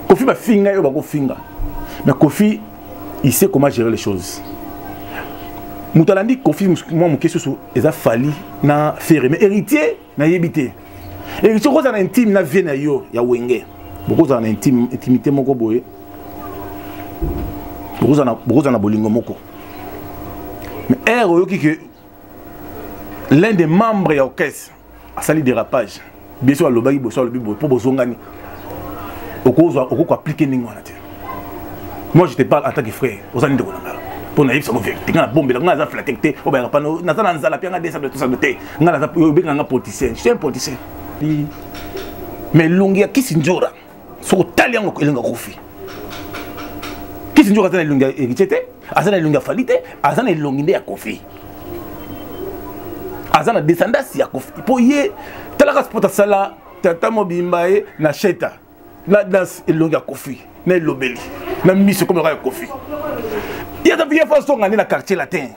Kofi va finga yo ba ko finga. Mais Kofi il sait comment gérer les choses. Moutalandi Kofi moi mon question sur eza fali na faire mais héritier na yebité. Héritier ko za na intime na vie na yo ya wenge. Boko za na intimité moko boye. Boko za na bolingo moko. Mais oyoki que l'un des membres de l'orchestre a sali dérapage. Bien sûr, le bagi bosso le bibo pour bosongani. Oko appliquer ningwana te. Moi je te parle en tant que frère. Osani de konanga. Pour naïf ça mauvais. Tinga na bombe nga za flatecté. O ba pa no na za na nzala pianga desa de tout ça de te. Nga na za yo benga nga politicien. Je suis un politicien. Mais longi ya kisinjora. So taliango elenga kofi. Kisinjora za na longi héritier. Azana longi falite, azana longi nde ya kofi. Azana descendance ya kofi. Po ye talaka spota sala tata mobimba e na cheta. La danse elongi ya kofi, na lobeli. Na mise comme ya kofi. Ya ta vie façon ngani na quartier latin.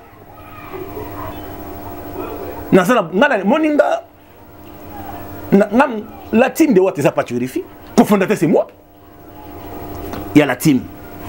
Na sala ngana moninga ngam la team de Wateza Patrifi. Cofondateur c'est moi. Il y a la team.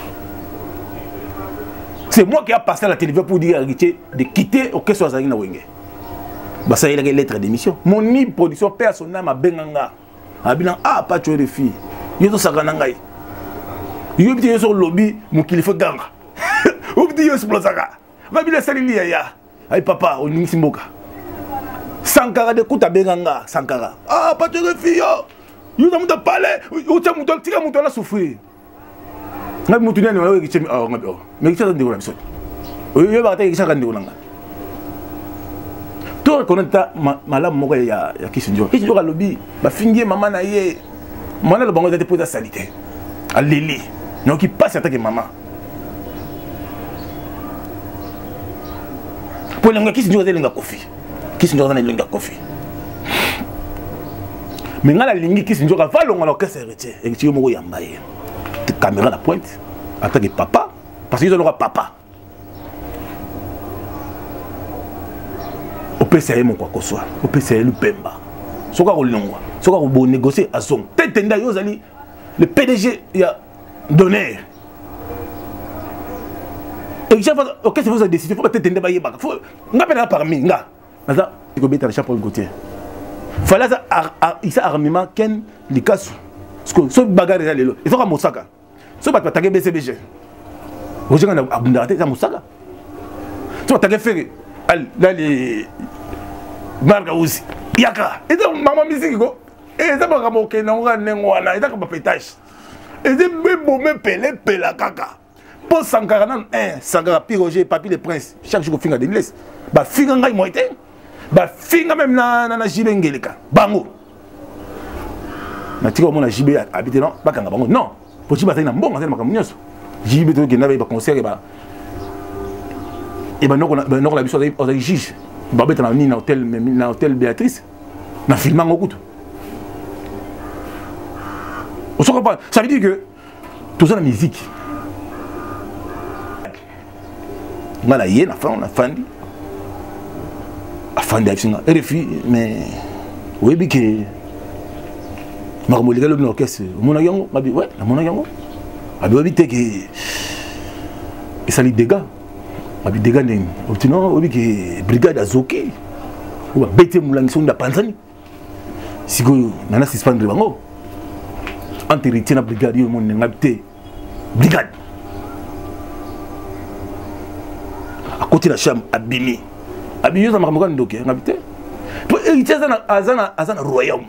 C'est moi qui a passé à la télévision pour dire à Héritier de quitter au Kesso Azarina Wenge. Bah ça il a une lettre d'émission. Mon production personnelle m'a benganga. Abilan ah pas tuer les filles. Yo sakanangai. Yo biti sur lobby mon kilifa ganga. Ou biti yo explosaka. Va bila salili ya. Ay papa on ni simboka. Sankara de kuta benganga Sankara. Ah pas tuer les filles. Yo na muta parler. Yo tia muto tika muto na souffrir. Nga mutu nani wala kichemi ngabe mais kicha ndiko na biso oyo ba ta kicha ndiko nanga to konata malamu moko ya Kisinjo ka lobi ba fingie mama na ye mwana le bango de poser salité a leli non qui passe attaque maman pour lenga Kisinjo zelenga kofi Kisinjo na lenga kofi mais ngala lingi Kisinjo ka valonga na kese héritier héritier moko ya mbaye caméra à la pointe en tant que papa parce qu'ils ont leur papa au PCA mon quoi que soit au PCA le Pemba soka ko longwa soka ko bo négocier à son tetenda yo zali le PDG il a donné et chaque fois OK c'est vous a décidé faut pas tetenda ba yeba faut ngapena parmi nga ça il ko beta le chapeau Gauthier fallait ça il ça armement ken likasu parce que ce bagarre là lelo il faut ka Mosaka so bat batake BCBG ojenga na abundate za Mosaka so batake fere al là les marga uzi yaka et donc maman musique ko et ça ba kamoke na ngwa nengwana et ça ba pétage et c'est beau me pele pela kaka pour Sankara nan Sankara Piroger papi le prince chaque jour finga de l'Est ba finga ngai moité ba finga même na jibengeleka bango na tika mona jibe habité non ba kanga bango non pour tu bataille na mbonga tellement comme nyoso jibe to genda ba concert et ba noko la biso aux juges ba beta na ni na hôtel Béatrice na filmant ngokuto on se comprend ça veut dire que tout ça la musique ngala yé na fa on a fandi afandi action RFI mais oui bi que makambo likalo na orchestre mona yango mabi ouais na mona yango abi obi te que ça li dégâts abi dégâts ndeni obtino obi que brigade azoké ou bete mulangi sonda panzani siko nana suspendre bango entre na brigade yo mon ngabité brigade à côté la chambre abimi abi yo za makambo kan ndoke ngabité pour héritier azana royaume.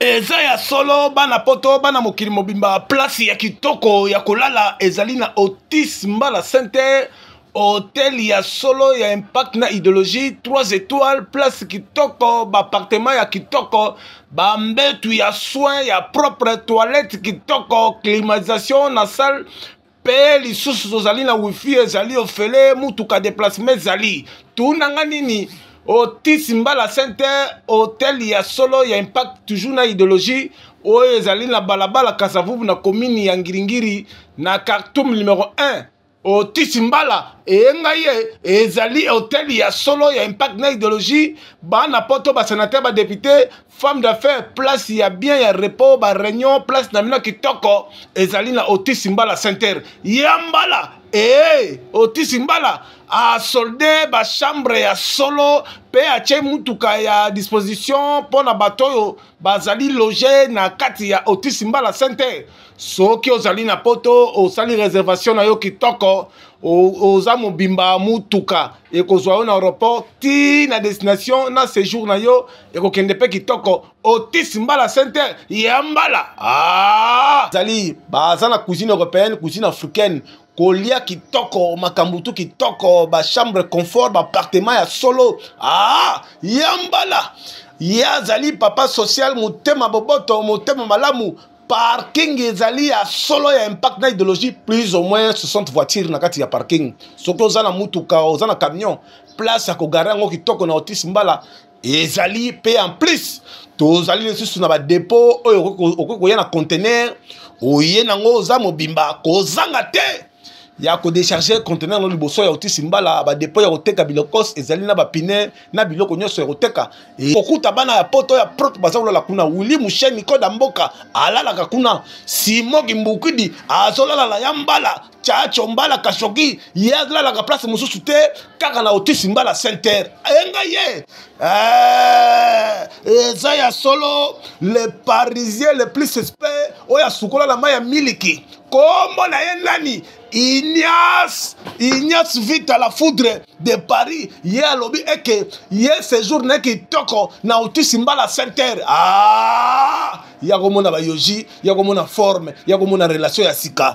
eza ya solo bana poto bana mokili mobimba place ya kitoko ya kolala ezali na Otis Mbala Center hôtel ya solo ya impact na idéologie 3 étoiles place kitoko ba appartement ya kitoko ba mbetu ya soin ya propre toilette kitoko climatisation na salle pe lisusu tozali na wifi ezali ofele mutuka déplacement ezali tunanga nini Otis Mbala Center hôtel ya solo ya impact toujours na idéologie oyo ezali na balabala Kasavubu na commune ya Ngiringiri na Khartoum numéro 1 Otis Mbala engaye ezali hôtel ya solo ya impact na idéologie bana poto ba sénateur ba député femme d'affaires place ya bien ya repos ba réunion place na mina kitoko ezali na Otis Mbala Center yambala Otis Mbala a soldé ba chambre ya solo pe a che mutuka ya disposition pona batoyo bazali loger na kati ya Otis Mbala Center soki ozali na poto osali réservation na yo kitoko oza mobimba mutuka ekozwa yo na aéroport ti na destination na séjour na yo ekokende pe kitoko Otis Mbala Center yambala zali baza na cuisine européenne cuisine africaine kolia kitoko makambutu kitoko ba chambre confort ba appartement ya solo yambala ya zali papa social motema boboto motema malamu parking ezali ya solo ya impact na idéologie plus ou moins 60 voitures na kati ya parking soki oza na mutuka oza na camion place ya kogare yango kitoko na Otis Mbala ezali pe en plus tozali lisusu na ba dépôt oyo okoki koya na conteneur oye nango oza mobimba kozanga te ya ko décharger conteneur no liboso ya Otis Mbala ba dépôt ya koteka bilokos ezali na ba pine na biloko nyonso ya koteka okuta bana ya poto ya propre bazalo la kuna wuli musheni koda mboka alala ka kuna simoki mbukidi azolala la yambala chacho Mbala kashoki yazala la ka place mususu te kaka na Otis Mbala Center enga ye eza ya solo le parisien le plus suspect oya sukola la maya miliki kombo na ye nani Ignace vite à la foudre de Paris hier lobby eke hier séjour neki toko na Otis Mbala Center ya komona ba yoji ya komona forme ya komona relation ya sika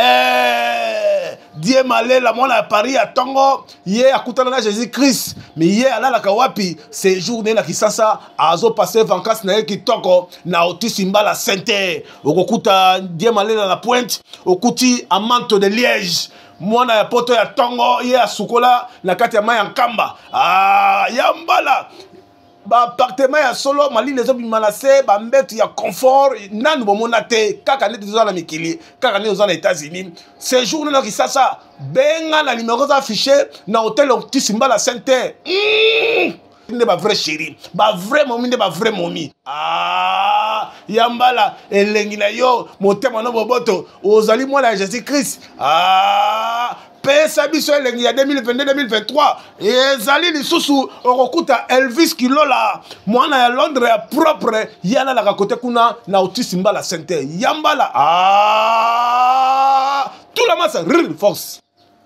die malela mwana ya Paris ya tongo ye akutana na Jésus Christ mais ye alala ka wapi séjour na Kisasa azo passer vacances na kitoko na Otis Mbala Center okokuta die malela la Pointe okuti a Manto de Liège mwana ya poto ya tongo ye asukola na kati ya maya nkamba yambala ba appartement ya solo mali les hommes malase ba mbetu ya confort nanu bomona te kaka neti zo na mikili kaka neti zo na États-Unis séjour na Kisasa benga na numéro affiché na hôtel Otis Mbala Center ne ba vrai chéri ba vrai momi ne ba vrai momi yambala elengi na yo motema no boboto ozali mwana ya Jésus Christ pesa biso elengi ya 2022-2023 ezali lisusu okokuta Elvis Kilola mwana ya Londres ya propre yana la kote kuna na Otis Mbala Center yambala tout la masse force.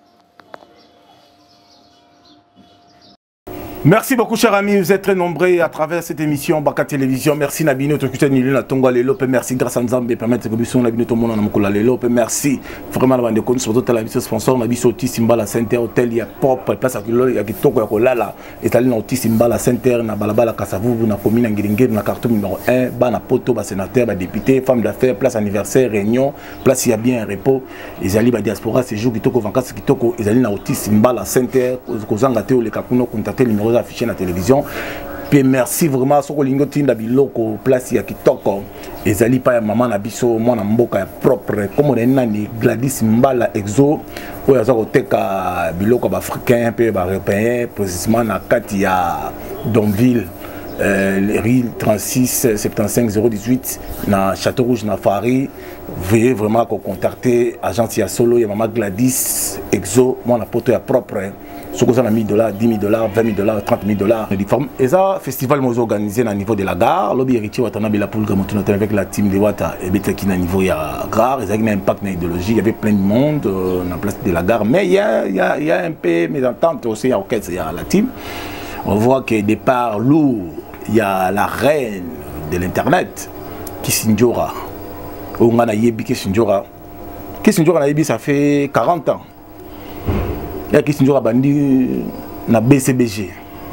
Merci beaucoup, chers amis. Vous êtes très nombreux à travers cette émission Baka Télévision. Merci Nabino, Tokuta Niluna Tonga Lelo. Merci grâce à Nzambe permettre que nous Nabino tout le monde Namukola Lelo. Merci vraiment la bande de compte sur toute la vie sponsor Nabiso Otis Mbala Center Hotel ya propre place à Kilo ya Kitoko ya Kolala. Étalé na Otis Mbala Center na balabala Kasavubu na commune Ngiringiri na Khartoum numéro 1 bana poto ba sénateur ba député femme d'affaires place anniversaire réunion place ya bien repos ezali ba diaspora séjour Kitoko vacances Kitoko ezali na Otis Mbala Center kozanga te le kakuno contacter numéro affiché na télévision. Puis merci vraiment soko lingo tinda biloko place ya kitoko ezali pa ya maman na biso mwana mboka ya propre comme on nani Gladys Mbala exo oyo azako teka biloko ba africain pe ba européen précisément na kati ya Donville rue 36 75 018 na Château Rouge na Fari. Veuillez vraiment contacter agence ya solo ya maman Gladys exo mwana poto ya propre. Ce qu'on a $1000, $10 000, $20 000, $30 000. Et ça, festival nous organisé au niveau de la gare. L'objet héritier Watanabe la poule avec la team de Wata et Betaki au niveau de la gare. Ils avaient un impact dans l'idéologie. Il y avait plein de monde dans la place de la gare. Mais il y a un peu mésentente aussi à la team. On voit que départ lourd, il y a la reine de l'internet. Kisinjora. On a yebi Kisinjora. Kisinjora na yebi ça fait 40 ans. Il y a Kisinjora bandi na BCBG.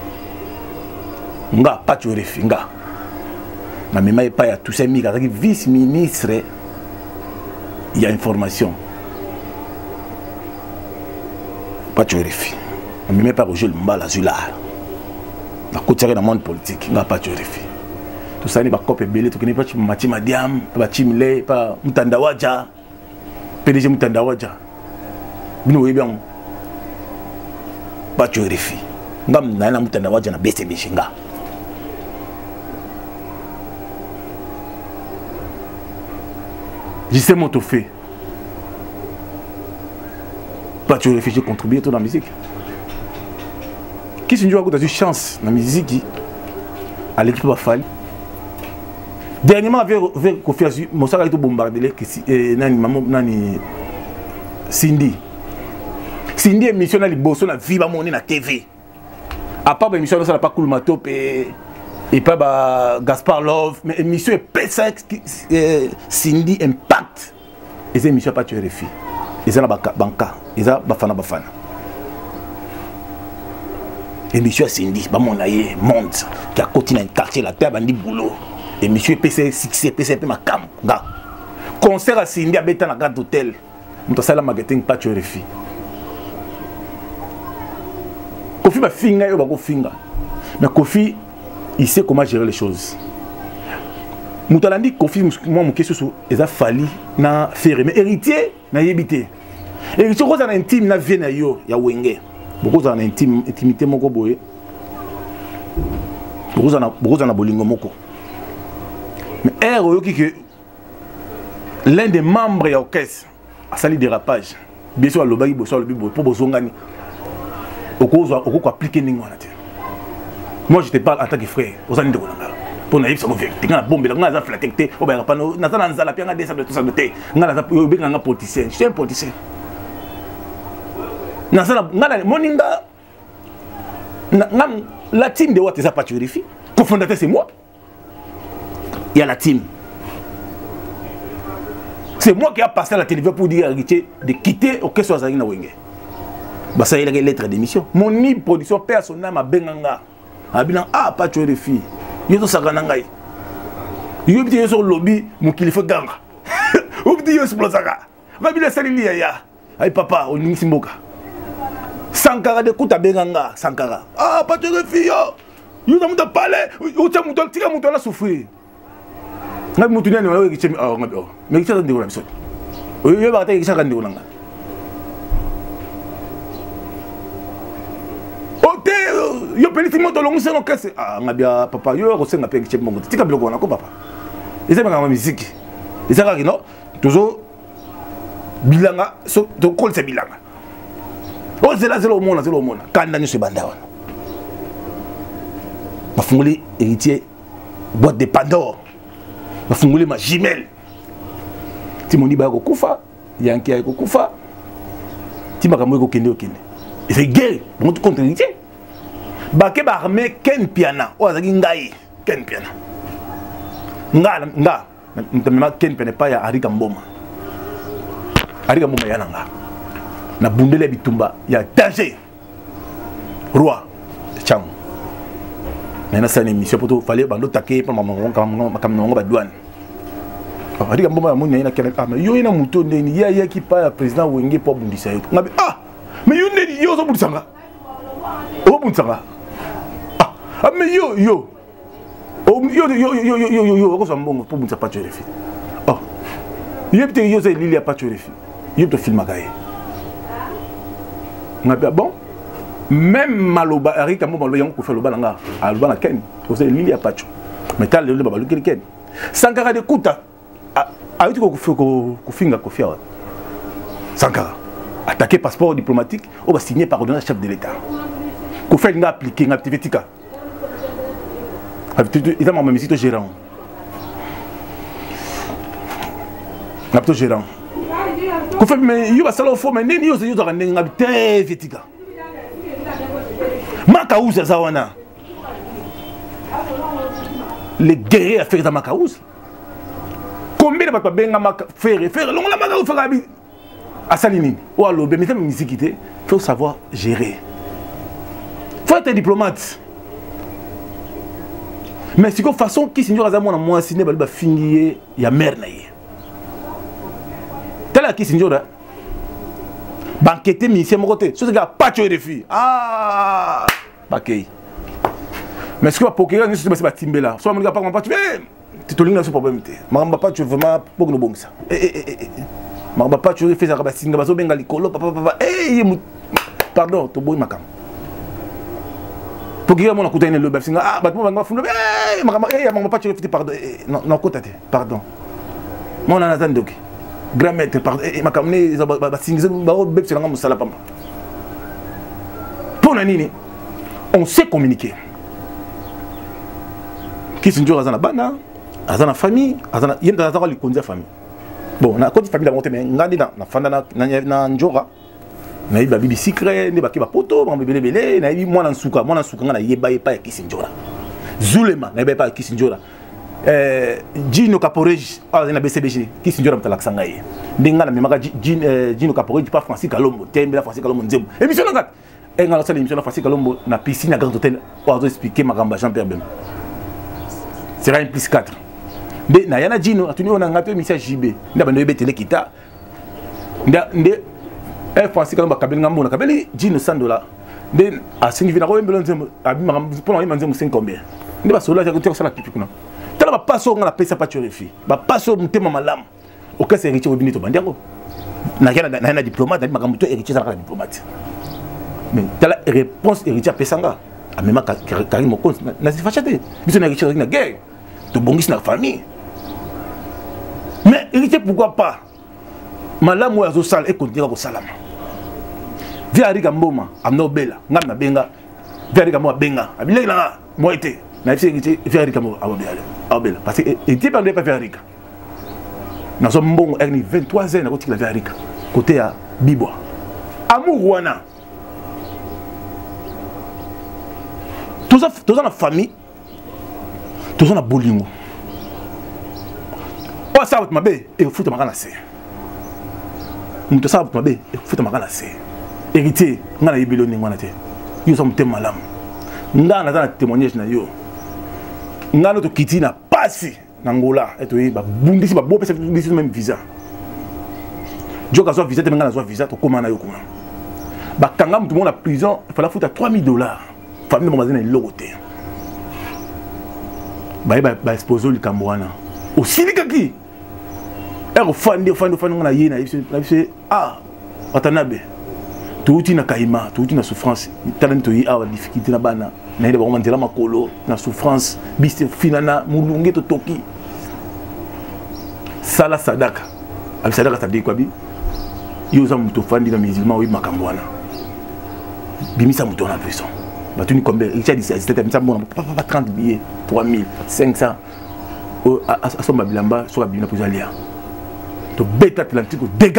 Nga pas tu refi nga. Na mema pas ya tout ça mi ka vice-ministre il y a information. Pas tu refi. Na mema pas Roger Mbala Zula. Na côté dans le monde politique, nga pas tu refi. Tout ça ni ba copé belé to kini pas Mati Madiam, pas Chimle, pas Mutandawaja. PDG Mutandawaja. Bino bien. Pas tu refi. Ngam na Mutandawaja na BCBG nga. Je sais mon tout fait. Pas tu refi, j'ai contribué dans la musique. Qui s'est eu chance dans la musique à l'équipe de Fali. Dernièrement, avec Kofi Azu, je suis bombardé Nani Cindy. Cindy est mission dans les bossons na vie na na TV. À part l'émission ça n'a pas cool matop et pas Gaspard Love, mais l'émission est PSX Cindy Impact. Et c'est émission pas tu refi. Et ça na banka, et ça bafana. Émission Cindy, mon aïe, monde qui a continué à quartier la terre, bandi boulot. Émission PC succès, PCP ma cam. Concert à Cindy à Bétan à Garde d'Hôtel. Mon salaire marketing pas tu refi. Kofi ma finga yo bako finga. Mais Kofi il sait comment gérer les choses. Moutalandi Kofi moi mon question sur eza fali na faire mais héritier na yebité. Héritier ko za na intime na vie na yo ya wenge. Beaucoup za na intimité moko boye. Beaucoup za na bolingo moko. Mais oyoki que l'un des membres de l'orchestre a sali dérapage. Bien sûr, le bagi bosso le bibo pour bosongani. Oko appliquer ningwana te. Moi je te parle en tant que frère. Osani de kolanga. Pour naïf ça mauvais. Tinga bombe la ngaza flatecté. O ba pa no na za nzala pianga desa de tout ça de te. Ngala za yo benga nga politicien. Je suis un politicien. Na za ngala moninga la team de what is pas vérifié. Cofondateur c'est moi. Il y a la team. C'est moi qui a passé à la télévision pour dire à Héritier de quitter au Kesso Azarina Wenge. Bah ça il y a une lettre d'émission. Mon production personnelle m'a benganga. Abilan ah pas tuer les filles. Yo saganangai. Yo biti sur lobby mon kilifa ganga. Ou biti yo explosaka. Va bi le salili ya. Ay papa on ni simboka. Sankara de kuta benganga Sankara. Ah pas tuer les filles yo. Yo na muta parler. Yo tia muto tika muto la souffrir. Ngai mutu nani wala ki chemi ah ngabe oh mais ki ndiko na biso yo ba ta ki chaka ndiko nanga ote yo peliti moto longu se no kese ah ngabia papa yo ko senga pe ki chemi mongo tika biloko na ko papa eza ngama musique eza ka kino toujours bilanga so to kol se bilanga o zela zelo mona kanda nyo se banda wana bafunguli héritier boîte de Pandore. Je suis ma jumelle. Si mon iba kokufa, yanki ay kokufa. Ti makambo ko kende okende. Et c'est guerre, mon contre-héritier. Ba ke ba armé ken piana, o azaki ngai, ken piana. Nga, ntamema ken piana pa ya Arika Mboma. Arika Mboma yana nga. Na bundele bitumba ya danger. Roi Chang. Nana sa émission pour tout fallait bando taquer pour maman ba douane. Arika Mboma mo na kene ah mais yo ina muto ndeni ya ki pa président Wenge pour bundisa yo. Ngabe ah mais yo ndeni yo so bundisanga. O bundisanga. Ah mais yo ko so mbongo pour bundisa pas tu refi. Oh. Yebte yo se lili pas tu refi. Yebte film gaé. Ngabe bon. Même maloba Arika Mboma yango ko fa loba nga. Aloba na ken. Ko se lili pas tu. Mais tal le babalu ken. Sankara de Kuta. A eu ko finga ko fiawa. Sankara attaqué passeport diplomatique on va signer par ordonnance chef de l'État. Ko fait nga appliquer nga activitika. Il a mon visite gérant. Ngapto gérant. Ko fait mais yo ba sala fo mais nini yo zo nga ngabite vitika. Makauza zawana. Les guerriers à faire dans Makaouz. Combien de bateaux benga faire longola maka faire abi asalinini ou alors mais ça musique il faut savoir gérer. Faut être diplomate. Mais c'est que façon qui signore à moi moi signé ba fingier ya mère na ye. Tala qui signore banqueté ministère mon côté. Ce gars pas tuer des filles. Ah bakay. Mais ce que pour que nous sommes pas timber là. Soit mon gars pas tuer. Tu te lignes sur problème té. Mamba pas tu vraiment pour nous bon ça. Mamba pas tu fais ça ba singa ba so benga likolo papa pardon to boy makam. Pour que mon akuta ine le ba singa ah ba mo funu mamba pas tu fais pardon non kotate pardon. Mon anatan doki. Grand maître pardon makam ne ba singa ba o beb selanga musala pamba. Pour nani on sait communiquer. Qui s'injure à la bana azana famille azana yenda azaka likonza famille bon na côté famille la monter mais ngandi na fanda na njora na iba bibi secret ne ba kiba poto ba belebele na ibi mwana nsuka ngana yeba yepa ya kisinjora zulema na yeba pa kisinjora Gino Caporeji azana BCBG kisinjora mtala ksanga ye ndinga na memaka Gino Caporeji pa Francis Kalombo tembe la Francis Kalombo nzembo émission ngati engala sala émission na Francis Kalombo na piscine à Grand Hôtel ozo expliquer makamba Jean-Pierre Bemba sera un plus 4. Mais na yana Gino atuni on a ngape misa JB nda bando betele kita nda Francis Kalomba kabeli ngambo na kabeli Gino $100 nde asingi vina ko mbelo nzembo abima pour na nzembo 5 combien nde ba sola ya kuteka sala pipi kuna tala ba paso ngala pesa pa turefi ba paso mutema malamu okase héritier obini to bandiango na kana na diplomate na makambo to héritier sala diplomate mais tala réponse héritier pesanga amema Karim Mokonzi na sifachate biso na héritier na guerre de bongis na famille. Mais héritier pourquoi pas malamu ya zo sala et continuer ko salama. Via Rika Mboma amno bela ngam na benga via Rika Mboma benga abile na moi été na héritier via Rika Mboma abela parce que héritier pas via Rika. Na so mbongo erni 23 ans na ko tikla via Rika côté ya Bibwa. Amour wana tout ça dans la famille. Tout ça na bolingo. Oh ça va te mabe et fout makana se. Muto ça va te mabe et fout makana se. Héritier ngana yibilo ni ngwana te. Yo ça muté malam. Ngana na témoignage na yo. Ngana to kiti na pasi na ngola eto yi ba bundisi ba bopesa bundisi même visa. Joka so visa te ngana so visa to komana yo kuna. Ba kanga mutu mo na prison, il fallait foutre $3000. Famille de magazine est logoté. Ba exposé le Cameroun. Aussi les kaki. Fan on a yéna ah watanabe. Tout na kaima, tout na souffrance. Talent yi a difficulté na bana. Na ile vraiment ndela makolo na souffrance, biste finana mulunge to toki. Sala sadaka. Abi sadaka ça dit quoi bi? Yo za muto fandi na musulman wi makambwana. Bimisa muto na prison. Tu dis combien? Il dit c'était 30 billets, 3000, 500. À son babilamba, sur la bille pour aller. Tu bête Atlantique, dégâts.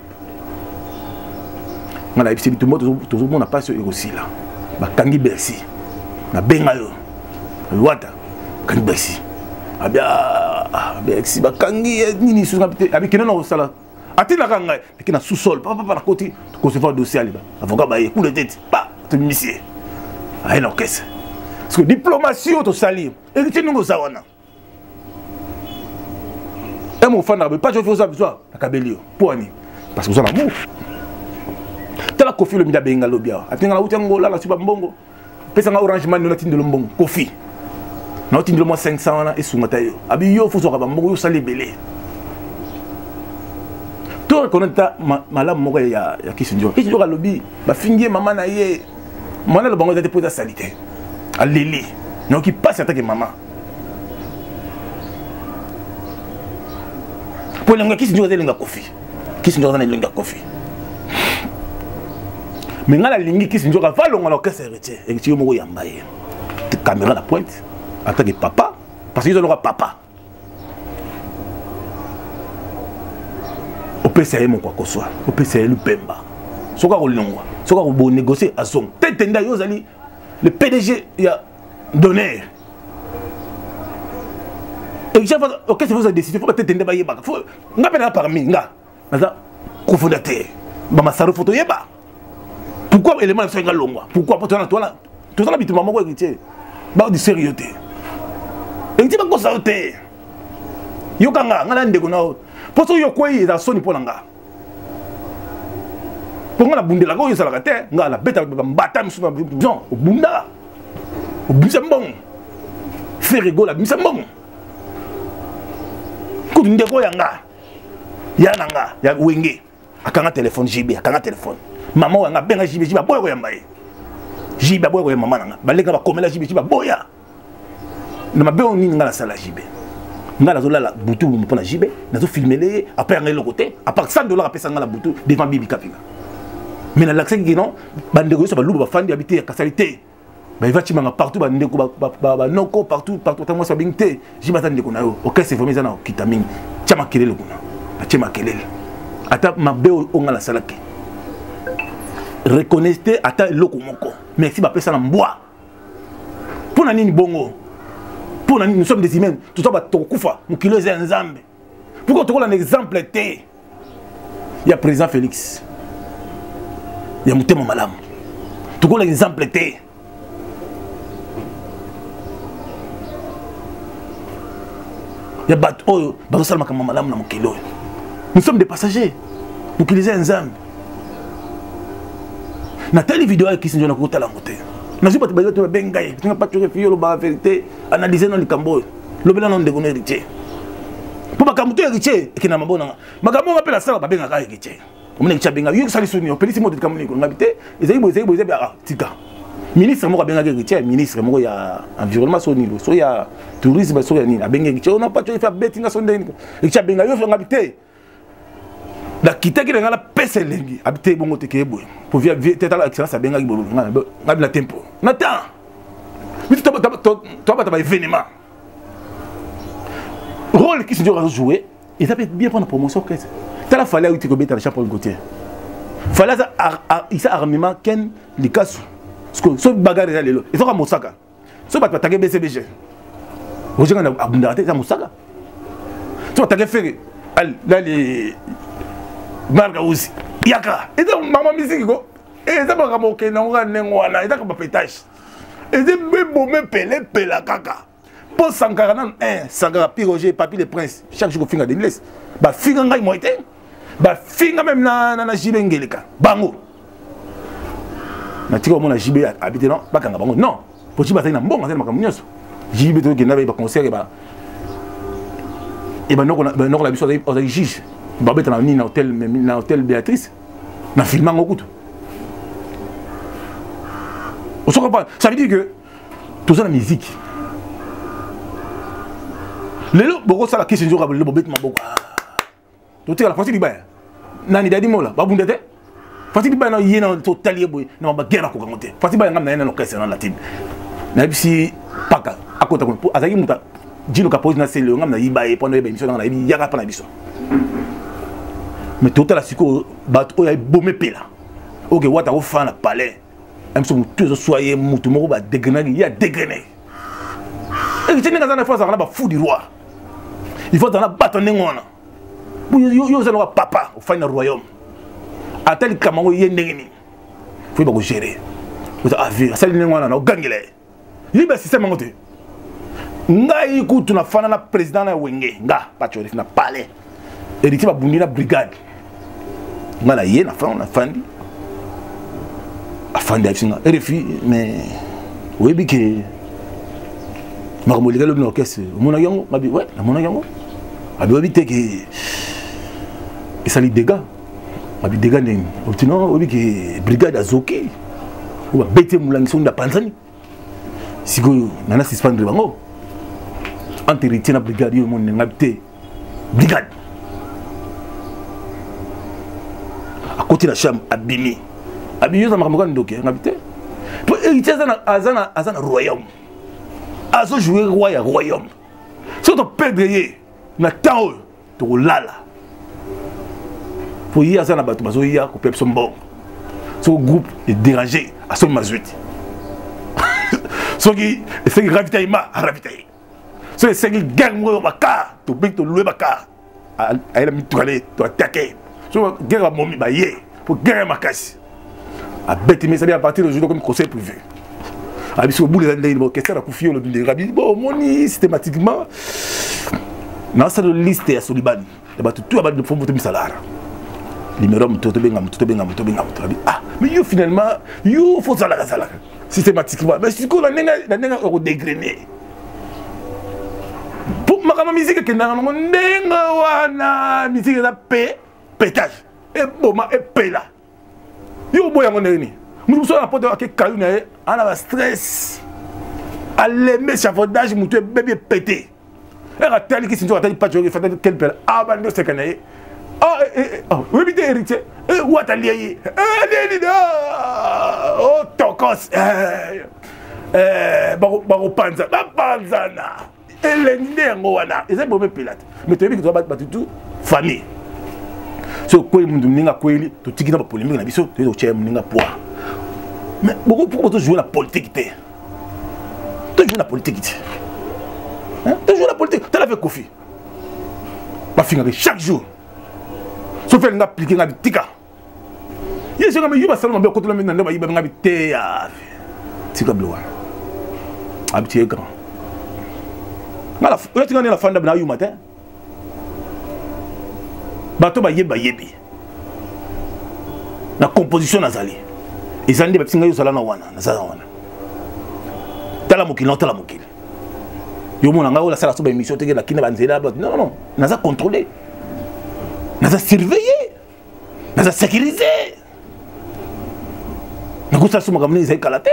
On a essayé tout le monde n'a pas ce aussi là. Bah Kangi Bercy, na Bengayo, Wata, Kangi Bercy. Ah bien, Bercy, bah Kangi ni sous avec qui non au sala. Ati la Kanga, qui na sous-sol, pas par côté, tu concevoir dossier là. Avocat bah coup de tête, pas, tu m'initié. Ah non, qu'est-ce? Parce que diplomatie au sali, héritier nous sawana. Et mon fan n'a pas joué aux besoin à Kabelio. Pour ani, parce que vous en avez amour. T'as la Kofi le mida benga lobia. Atinga la outango là la super mbongo. Pesa nga Orange Man na tindelo mbongo. Kofi. Na tindelo mo 500 na esungata yo. Abi yo fuso ka mbongo yo sali belé. To reconnaître malamu moko ya Kisinjo. Kisinjo ka lobi ba fingie mama na ye. Moi, le bango de dépôt de salité. À Lili. Donc, il passe à ta maman. Pour les gens qui sont dans le coffee. Qui sont dans le coffee. Mais dans la ligne qui sont dans le valon, alors qu'est-ce que c'est? Et tu es mort yambaye. Caméra à la pointe. Attaque papa. Parce qu'ils ont papa. Au PCA, mon quoi que ce soit. Au PCA, le Pemba. Soka Rolongwa. Soka Robo négocier à son. Tenda Yozali. Le PDG, il a donné. Et chaque fois, ok, c'est vous décidé, il faut peut-être tendre à yéba. Faut, on appelle là parmi, nga, nasa, cofondateur, ma saro photo yéba. Pourquoi élément de ce gars longue? Pourquoi pour toi là, tout ça l'habitude maman quoi héritier, bah du sérieux té. Héritier pas quoi ça té. Yo kanga, nga ndeko na, pour ça yo quoi il a sonné pour langa. Pour nga la bunde la go yo ça la té, nga la bête mbata msuna non, au bunda, au bisambon, faire rigolo la bisambon. Quand ndeko yanga, yananga, ya wenge, akanga téléphone JB, akanga téléphone. Maman wanga benga JB, JB boya koyamba ye. JB boya koyamba mama nanga. Baleka ba komela JB, JB boya. Na mabe oni ngala sala JB. Ngala zola la butu mpona JB, nazo filmer après ngala le côté, à part $100 apesa ngala butu devant bibi kapinga. Mais na l'accès qui non, bandeko so ba luba ba fandi habiter ya kasalité. Ba il va timanga partout ba ndeko ba noko partout tamo so bingte. JB tandeko na yo. OK, c'est vraiment ça na kitaming. Chama kelele kuna. Ba chama kelele. Ata mabe o ngala sala ke. Reconnaissez ata loko moko. Merci ba pesa na mboa. Pour na nini bongo? Pour na nini nous sommes des humains. Tout ça ba tokufa, mukilo za nzambe. Pourquoi tu as un exemple té? Il y a président Félix. Il y a Moutema Malam. Tu as un exemple té. Il y a Bato Salma Malam na mukilo. Nous sommes des passagers. Mukilo za nzambe. Nathalie vidéo qui s'est donné à côté de la montée. Je ne sais pas si tu as bien gagné. Tu n'as pas tué le la vérité. Analyser dans le Cambo. Le bilan de mon héritier. Pour ma camoufler héritier, qui n'a pas bon. Ma camoufle appelle la salle à bien héritier. On est déjà bien gagné. Ça les souvenirs. Pélisimo de Camoufler. On habite. Ils ont ah, tika. Ministre, moi, bien héritier. Ministre, moi, il y a environnement sur Nilo. Soit il y a tourisme sur Nilo. Bien héritier. On n'a pas tué faire betting à son dé. Héritier bien gagné. On habite. La quitte qui est la peste lengi habité bon côté que boy pour via tête à l'excellence bien avec bolo ngab la tempo nata mais tu pas événement rôle qui se doit jouer et ça peut bien prendre promotion qu'est-ce tu la fallait que beta Jean-Paul Gaultier fallait ça isa armement ken likasu ce bagarre là lelo il faut que Mosaka so ba taguer BCBG ojenga na abunda te ça Mosaka tu vas taguer faire là les Marga aussi. Yaka. Et donc maman musique go. Et ça va comme OK non on nengwana. Et ça comme pétage. Et c'est beau me pelé pela kaka. Pour 141 Sankara Piroger papier le prince. Chaque jour finga de l'Est. Ba finga ngai moité. Ba finga même na jibengeleka. Bango. Na tiko mona jibe habiter non ba kanga bango. Non. Pour jiba na mbonga na makamnyoso. Jibe to kenda ba concert et ba non la biso aux juges. Babet na ni na hôtel Béatrice na filmant au couteau. On se comprend. Ça veut dire que tout ça la musique. Les lots beaucoup ça la question du le bobet ma beaucoup. Tout est la facile ba. Nani dadi mola ba bundete. Facile ba na yena total yeboy na ba guerre ko ngamote. Facile ba ngam na yena no kese na latine. Na bisi paka akota ko azaki muta jino ka pose na sele ngam na yiba e pendant émission na yibi yaka pa na biso. Mais tout à la suite, bateau est bombé pela. Ok, what a fait le palais. Même si vous soyez moutoumou, bah dégrené, il y a dégrené. Et tu n'es pas fois ça, fou du roi. Il faut dans la bâtonne ngona. Vous allez papa au fin du royaume. À tel Cameroun, il y a ndengini. Faut pas gérer. Vous avez vu, ça il ngona na gangele. Libre système ngote. Ngai ikutu na fana na président na wenge. Nga pacho na palais. Héritier va bundir la brigade. Ngala yé na fana na fandi. Afandi afinga. RFI mais oui bike. Makamoliga le orchestre. Mona yango, mabi ouais, na mona yango. Abi obite ke et ça les dégâts. Abi dégâts ndeng. Obtino obi ke brigade azoké. Ou ba bete mulangi sonda panzani. Siko nana suspendre bango. Entre héritier na brigade yo mon ngabite. Brigade. À côté de la chambre, Abini. Abini, ça m'a dit que habité. Pour hériter à un royaume. À ce jouer roi et royaume. Si tu perdre, tu as temps de lala. Pour y aller à un bateau, il y a un peu de bon. Ce groupe est dérangé à son mazuit. Ce qui fait ravitaillement à ravitailler. So c'est une guerre moi baka, to big to louer baka. Elle a mis tout aller, to attaquer. So guerre à momi ba yé, pour guerre makasi. A bête mais ça vient à partir du jour comme conseil privé. A biso boule les années, qu'est-ce que ça a confié le de rabi. Bon, moni systématiquement. Dans cette liste ya Solibani, d'abord tout about de fombo de salaire. Numéro tout benga. Ah, mais you finalement, you faut ça la systématiquement. Mais si quoi la nenga au dégrainé. Pour ma musique que na nenga wana musique la pétage. Et bon ma et pela. Yo boya mon neni. Nous sommes à porte avec Kaluna, on a stress. Allez mais chafaudage mutu bébé pété. Et à tel qui s'intéresse à tel pas jouer fait quel père. Ah ben c'est canaille. Oui, mais héritier. Où est allié? Oh, tokos. Baro panzana. Elle est née en Oana. Et c'est bon, pilote. Mais tu as vu que tu vas battre tout famille. So, quoi, il m'a dit que tu t'es dit que tu polémique na biso, tu es au chien, mon poids. Mais pourquoi tu joues la politique? Tu joues la politique. Tu joues la politique. Tu as fait Kofi. Ma fille, chaque jour. Sauf qu'elle n'a appliqué un tika. Il y a des gens qui ont seulement bien côté de la maison, ils ont habité à tika bleu. Habité grand. Voilà, tu as la fin de la matin. Bateau ba yebi. La composition nazali. Et ça ne dépend pas de ça na wana, na ça wana. Tala mokili, non tala mokili. Yo mona nga ola sala so ba émission te la kina banzela non, naza contrôler. Naza surveiller. Naza sécuriser. Nago ça so makamni zai kalate.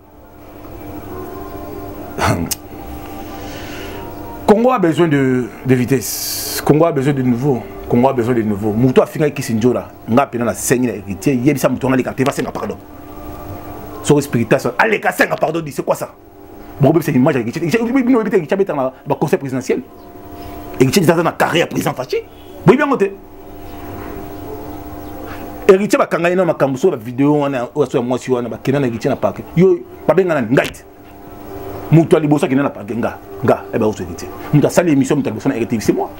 Congo a besoin de vitesse. Congo a besoin de nouveau. Congo a besoin de nouveau. Mouto a fini qui s'injora. Nga pena na sengi na héritier. Yebisa mouto na likate va senga pardon. So spiritation. Allez ka senga pardon dit c'est quoi ça? Bon c'est une image avec qui tu dans le conseil présidentiel. Et qui dans la carrière président fâché. Oui bien noté. Héritier ba kanga ina makambo so ba vidéo wana o so moi si wana ba kena na héritier na park. Yo ba benga na ngait. Mouto ali bosa kena na park nga e ba o so héritier. Mouto sali émission mouto bosa na héritier c'est moi.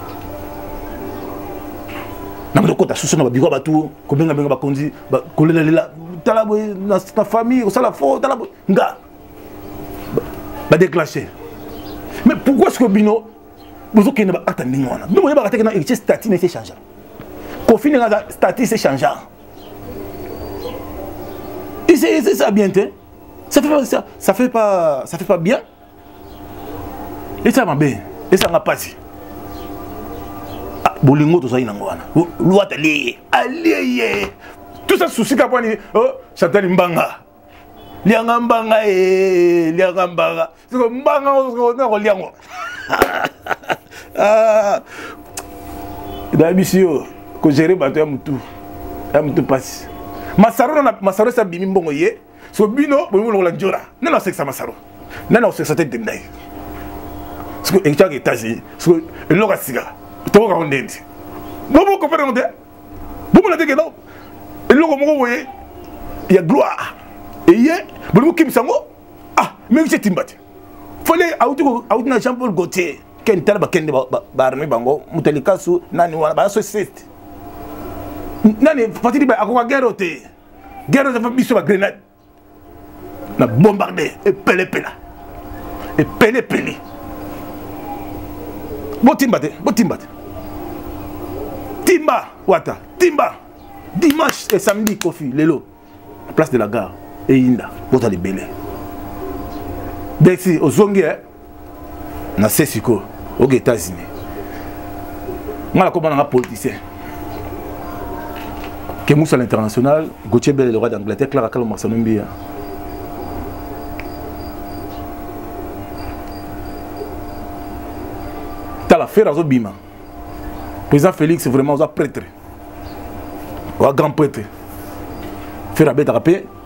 Na moko ta susu na ba biro ba tout ko benga ba konzi ba kolela tala boy na famille o sala fo tala boy nga ba déclencher. Mais pourquoi est-ce que Bino vous avez pas attendu moi? Mais moi je vais vous dire statut c'est changeant. Kofi n'a statut c'est changeant. Et c'est ça bien te. Ça fait pas bien. Et ça m'a bien. Et ça m'a passé. Ah, bolingo tout ça ina ngwana. Loi tali. Allié. Tout ça souci ka poni oh Chantal Mbanga. Lianga mbanga lianga mbanga. C'est comme mbanga on liango. Ah. D'habitude, que gérer bateau à mutu passe. Masaro ça bimi mbongo yé. So bino bo la njora. Non c'est que ça masaro. Non c'est ça tête de ndai. Parce que ekta etazi, parce que le rasiga. To ka ondendi. Bobo ko pere onde. Bobo la teke non. Et le moko voyé. Il y a gloire. Et hier, vous avez dit ah, mais c'est Timbati. Il fallait avoir Jean-Paul Gaultier, qui est un peu de Barney Bango, Moutelikasu, Nani, Wala, Société. Nani, Fatih, à quoi guerre, guerre de famille sur la grenade. On a bombardé, et pelé. Et pelé. Bon Timbati. Timba, Wata, Timba. Dimanche et samedi, Kofi, Lelo, la place de la gare. Et Inda, vous allez belé. Dès aux Zongi, na Sesiko, aux États-Unis. Moi, comment on a politicien. Que nous à l'international, Gauthier Bell, le roi d'Angleterre, Clara Kalou Marsanumbia. T'as l'affaire à Zobima. Président Félix, c'est vraiment un prêtre. Un grand prêtre. Faire la bête à rapper.